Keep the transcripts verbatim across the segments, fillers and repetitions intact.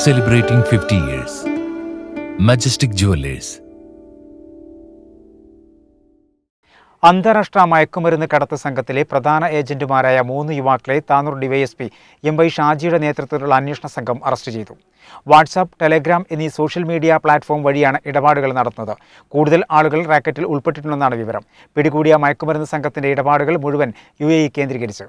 Celebrating fifty years. Majestic Jewelers. അന്താരാഷ്ട്ര മയക്കുമരുന്ന് കടത്ത് സംഘത്തിലെ പ്രധാന ഏജന്റുമാരായ മൂന്ന് യുവാക്കളെ താനൂർ ഡിവൈഎസ്പി എം വൈ ഷാജിയുടെ നേതൃത്വത്തിലുള്ള അന്വേഷണ സംഘം അറസ്റ്റ് ചെയ്തു. വാട്സാപ്പ്, ടെലഗ്രാം എന്നീ സോഷ്യൽ മീഡിയ പ്ലാറ്റ്ഫോം വഴിയാണ് ഇടപാടുകൾ നടത്തുന്നത്. കൂടുതൽ ആളുകൾ റാക്കറ്റിൽ ഉൾപ്പെട്ടിട്ടുണ്ടെന്നാണ് വിവരം. പിടികൂടിയ മയക്കുമരുന്ന് സംഘത്തിന്റെ ഇടപാടുകൾ മുഴുവൻ യു എ ഇ കേന്ദ്രീകരിച്ച്.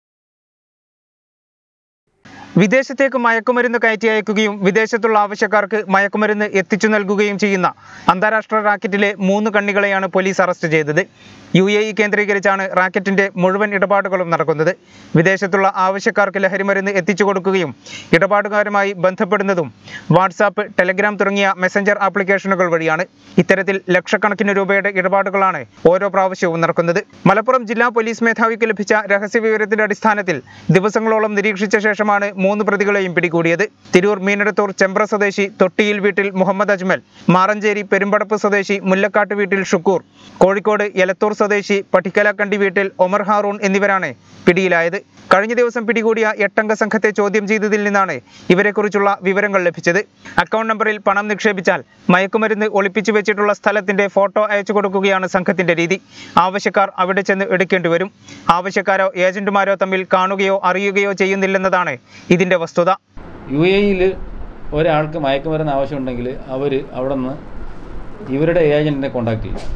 വിദേശത്തേക്ക് മയക്കുമരുന്ന് കയറ്റി അയക്കുകയും വിദേശത്തുള്ള ആവശ്യക്കാർക്ക് മയക്കുമരുന്ന് എത്തിച്ചു നൽകുകയും ചെയ്യുന്ന അന്താരാഷ്ട്ര റാക്കറ്റിലെ മൂന്ന് കണ്ണികളെയാണ് പോലീസ് അറസ്റ്റ് ചെയ്തത്. യു എ ഇ കേന്ദ്രീകരിച്ചാണ് റാക്കറ്റിന്റെ മുഴുവൻ ഇടപാടുകളും നടക്കുന്നത്. വിദേശത്തുള്ള ആവശ്യക്കാർക്ക് ലഹരിമരുന്ന് എത്തിച്ചു കൊടുക്കുകയും ഇടപാടുകാരുമായി ബന്ധപ്പെടുന്നതും വാട്സാപ്പ്, ടെലഗ്രാം തുടങ്ങിയ മെസ്സഞ്ചർ ആപ്ലിക്കേഷനുകൾ വഴിയാണ്. ഇത്തരത്തിൽ ലക്ഷക്കണക്കിന് രൂപയുടെ ഇടപാടുകളാണ് ഓരോ പ്രാവശ്യവും നടക്കുന്നത്. മലപ്പുറം ജില്ലാ പോലീസ് മേധാവിക്ക് ലഭിച്ച രഹസ്യ വിവരത്തിന്റെ അടിസ്ഥാനത്തിൽ ദിവസങ്ങളോളം നിരീക്ഷിച്ച ശേഷമാണ് മൂന്ന് പ്രതികളെയും പിടികൂടിയത്. തിരൂർ മീനടത്തൂർ ചെമ്പ്ര സ്വദേശി തൊട്ടിയിൽ വീട്ടിൽ മുഹമ്മദ് അജ്മൽ, മാറഞ്ചേരി പെരുമ്പടപ്പ് സ്വദേശി മുല്ലക്കാട്ട് വീട്ടിൽ ഷുക്കൂർ, കോഴിക്കോട് എലത്തൂർ സ്വദേശി പട്ടിക്കലക്കണ്ടി വീട്ടിൽ ഒമർ ഹാറൂൺ എന്നിവരാണ് പിടിയിലായത്. കഴിഞ്ഞ ദിവസം പിടികൂടിയ എട്ടംഗ സംഘത്തെ ചോദ്യം ചെയ്തതിൽ നിന്നാണ് ഇവരെക്കുറിച്ചുള്ള വിവരങ്ങൾ ലഭിച്ചത്. അക്കൗണ്ട് നമ്പറിൽ പണം നിക്ഷേപിച്ചാൽ മയക്കുമരുന്ന് ഒളിപ്പിച്ചു വെച്ചിട്ടുള്ള സ്ഥലത്തിന്റെ ഫോട്ടോ അയച്ചു കൊടുക്കുകയാണ് സംഘത്തിന്റെ രീതി. ആവശ്യക്കാർ അവിടെ ചെന്ന് എടുക്കേണ്ടി വരും. ആവശ്യക്കാരോ ഏജന്റുമാരോ തമ്മിൽ കാണുകയോ അറിയുകയോ ചെയ്യുന്നില്ലെന്നതാണ് ഇതിന്റെ വസ്തുത. യു എ ഇയിൽ ഒരാൾക്ക് മയക്കുമരുന്ന് ആവശ്യമുണ്ടെങ്കിൽ അവർ അവിടെ നിന്ന് ഇവരുടെ ഏജൻറ്റിനെ കോൺടാക്ട് ചെയ്യും.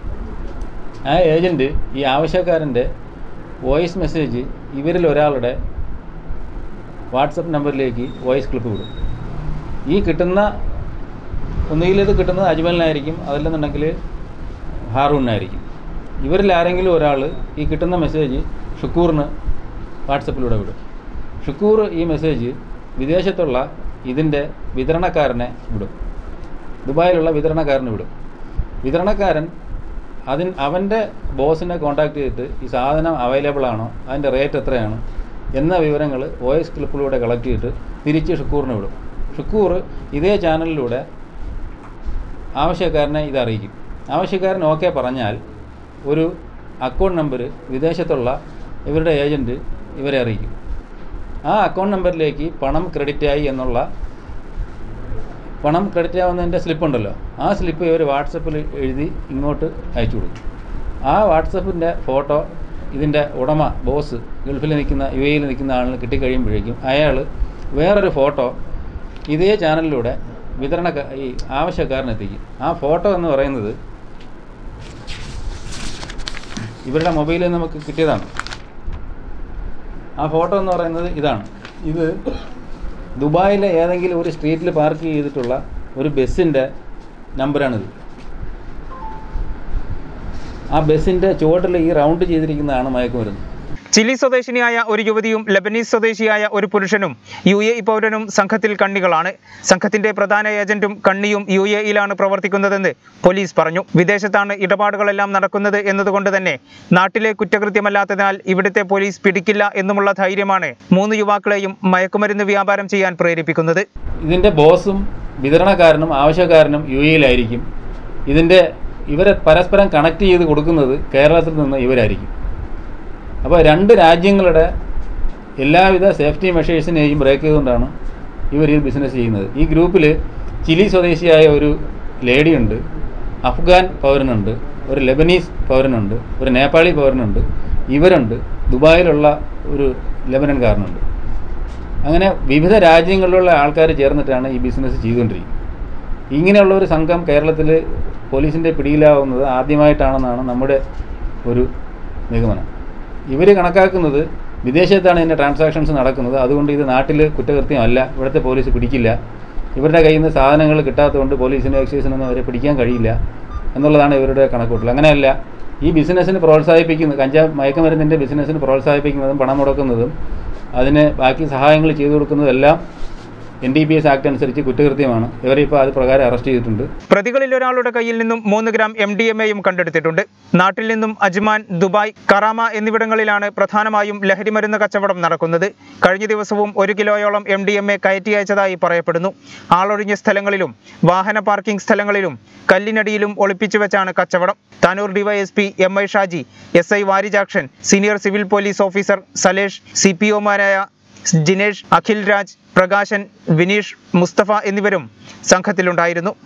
ആ ഏജൻറ്റ് ഈ ആവശ്യക്കാരൻ്റെ വോയിസ് മെസ്സേജ് ഇവരിൽ ഒരാളുടെ വാട്സപ്പ് നമ്പറിലേക്ക് വോയിസ് ക്ലിപ്പ് വിടും. ഈ കിട്ടുന്ന ഒന്നുകിൽ ഇത് കിട്ടുന്നത് അജ്മലിനായിരിക്കും, അതല്ലെന്നുണ്ടെങ്കിൽ ഹാറൂണിനായിരിക്കും. ഇവരിൽ ആരെങ്കിലും ഒരാൾ ഈ കിട്ടുന്ന മെസ്സേജ് ഷുക്കൂറിന് വാട്സപ്പിലൂടെ വിടും. ഷുക്കൂർ ഈ മെസ്സേജ് വിദേശത്തുള്ള ഇതിൻ്റെ വിതരണക്കാരനെ വിടും, ദുബായിലുള്ള വിതരണക്കാരന് വിടും. വിതരണക്കാരൻ അതിന് അവൻ്റെ ബോസിനെ കോൺടാക്ട് ചെയ്തിട്ട് ഈ സാധനം അവൈലബിൾ ആണോ, അതിൻ്റെ റേറ്റ് എത്രയാണ് എന്ന വിവരങ്ങൾ വോയിസ് ക്ലിപ്പിലൂടെ കളക്ട് ചെയ്തിട്ട് തിരിച്ച് ഷുക്കൂറിന് വിടും. ഷുക്കൂർ ഇതേ ചാനലിലൂടെ ആവശ്യക്കാരനെ ഇത് അറിയിക്കും. ആവശ്യക്കാരൻ ഓക്കെ പറഞ്ഞാൽ ഒരു അക്കൗണ്ട് നമ്പർ വിദേശത്തുള്ള ഇവരുടെ ഏജൻറ്റ് ഇവരെ അറിയിക്കും. ആ അക്കൗണ്ട് നമ്പറിലേക്ക് പണം ക്രെഡിറ്റായി എന്നുള്ള പണം ക്രെഡിറ്റ് ആവുന്നതിൻ്റെ സ്ലിപ്പുണ്ടല്ലോ, ആ സ്ലിപ്പ് ഇവർ വാട്സപ്പിൽ എഴുതി ഇങ്ങോട്ട് അയച്ചു കൊടുക്കും. ആ വാട്സപ്പിൻ്റെ ഫോട്ടോ ഇതിൻ്റെ ഉടമ, ബോസ്, ഗൾഫിൽ നിൽക്കുന്ന യു എയിൽ നിൽക്കുന്ന ആളിന് കിട്ടിക്കഴിയുമ്പോഴേക്കും അയാൾ വേറൊരു ഫോട്ടോ ഇതേ ചാനലിലൂടെ വിതരണ ഈ ആവശ്യക്കാരനെത്തിക്കും. ആ ഫോട്ടോ എന്ന് പറയുന്നത് ഇവരുടെ മൊബൈലിൽ നമുക്ക് കിട്ടിയതാണ്. ആ ഫോട്ടോ എന്ന് പറയുന്നത് ഇതാണ്. ഇത് ദുബായിലെ ഏതെങ്കിലും ഒരു സ്ട്രീറ്റിൽ പാർക്ക് ചെയ്തിട്ടുള്ള ഒരു ബസ്സിൻ്റെ നമ്പറാണിത്. ആ ബസ്സിൻ്റെ ചുവട്ടിൽ ഈ റൗണ്ട് ചെയ്തിരിക്കുന്നതാണ് മയക്കുമരുന്ന്. ചിലി സ്വദേശിനിയായ ഒരു യുവതിയും ലബനീസ് സ്വദേശിയായ ഒരു പുരുഷനും യു എ ഇ പൗരനും സംഘത്തിൽ കണ്ണികളാണ്. സംഘത്തിന്റെ പ്രധാന ഏജന്റും കണ്ണിയും യു എ ഇയിലാണ് പ്രവർത്തിക്കുന്നതെന്ന് പോലീസ് പറഞ്ഞു. വിദേശത്താണ് ഇടപാടുകളെല്ലാം നടക്കുന്നത് എന്നതുകൊണ്ട് തന്നെ നാട്ടിലെ കുറ്റകൃത്യമല്ലാത്തതിനാൽ ഇവിടുത്തെ പോലീസ് പിടിക്കില്ല എന്നുമുള്ള ധൈര്യമാണ് മൂന്ന് യുവാക്കളെയും മയക്കുമരുന്ന് വ്യാപാരം ചെയ്യാൻ പ്രേരിപ്പിക്കുന്നത്. ഇതിൻ്റെ ബോസും വിതരണക്കാരനും ആവശ്യക്കാരനും യു എയിലായിരിക്കും. ഇതിൻ്റെ ഇവരെ പരസ്പരം കണക്ട് ചെയ്ത് കൊടുക്കുന്നത് കേരളത്തിൽ നിന്ന് ഇവരായിരിക്കും. അപ്പോൾ രണ്ട് രാജ്യങ്ങളുടെ എല്ലാവിധ സേഫ്റ്റി മെഷേഴ്സിനെയും ബ്രേക്ക് ചെയ്തുകൊണ്ടാണ് ഇവർ ഈ ബിസിനസ് ചെയ്യുന്നത്. ഈ ഗ്രൂപ്പിൽ ചിലി സ്വദേശിയായ ഒരു ലേഡിയുണ്ട്, അഫ്ഗാൻ പൗരനുണ്ട്, ഒരു ലെബനീസ് പൗരനുണ്ട്, ഒരു നേപ്പാളി പൗരനുണ്ട്, ഇവരുണ്ട്, ദുബായിലുള്ള ഒരു ലെബനൻകാരനുണ്ട്. അങ്ങനെ വിവിധ രാജ്യങ്ങളിലുള്ള ആൾക്കാർ ചേർന്നിട്ടാണ് ഈ ബിസിനസ് ചെയ്തുകൊണ്ടിരിക്കുന്നത്. ഇങ്ങനെയുള്ള ഒരു സംഘം കേരളത്തിൽ പോലീസിൻ്റെ പിടിയിലാവുന്നത് ആദ്യമായിട്ടാണെന്നാണ് നമ്മുടെ ഒരു നിഗമനം. ഇവർ കണക്കാക്കുന്നത് വിദേശത്താണ് ഇതിൻ്റെ ട്രാൻസാക്ഷൻസ് നടക്കുന്നത്, അതുകൊണ്ട് ഇത് നാട്ടിൽ കുറ്റകൃത്യമല്ല, ഇവിടുത്തെ പോലീസ് പിടിക്കില്ല, ഇവരുടെ കയ്യിൽ നിന്ന് സാധനങ്ങൾ കിട്ടാത്തതുകൊണ്ട് പോലീസിനും എക്സൈസിനൊന്നും അവരെ പിടിക്കാൻ കഴിയില്ല എന്നുള്ളതാണ് ഇവരുടെ കണക്കൂട്ടൽ. അങ്ങനെയല്ല, ഈ ബിസിനസ്സിന് പ്രോത്സാഹിപ്പിക്കുന്നത്, കഞ്ചാവ് മയക്കുമരുന്നിൻ്റെ ബിസിനസ്സിന് പ്രോത്സാഹിപ്പിക്കുന്നതും പണം മുടക്കുന്നതും അതിന് ബാക്കി സഹായങ്ങൾ ചെയ്തു കൊടുക്കുന്നതെല്ലാം N D P S act അനുസരിച്ച് കുറ്റകൃത്യമാണ്. ഇവരെ ഇപ്പോൾ അത് പ്രകാരം അറസ്റ്റ് ചെയ്തിട്ടുണ്ട്. പ്രതികളിൽ ഒരാളുടെ കയ്യിൽ നിന്നും മൂന്ന് ഗ്രാം എം ഡി എം എയും കണ്ടെടുത്തിട്ടുണ്ട്. നാട്ടിൽ നിന്നും അജ്മാൻ, ദുബായ്, കറാമ എന്നിവിടങ്ങളിലാണ് പ്രധാനമായും ലഹരിമരുന്ന് കച്ചവടം നടക്കുന്നത്. കഴിഞ്ഞ ദിവസവും ഒരു കിലോയോളം എം ഡി എം എ കയറ്റി അയച്ചതായി പറയപ്പെടുന്നു. ആളൊഴിഞ്ഞ സ്ഥലങ്ങളിലും വാഹന പാർക്കിംഗ് സ്ഥലങ്ങളിലും കല്ലിനടിയിലും ഒളിപ്പിച്ചു വെച്ചാണ് കച്ചവടം. Tanur DYSP M I Shaji, S I Varijakshan, senior civil police officer Salesh, C P ഒമാരായ ജിനേഷ്, അഖിൽ രാജ്, പ്രകാശൻ, വിനീഷ്, മുസ്തഫ എന്നിവരും സംഘത്തിലുണ്ടായിരുന്നു.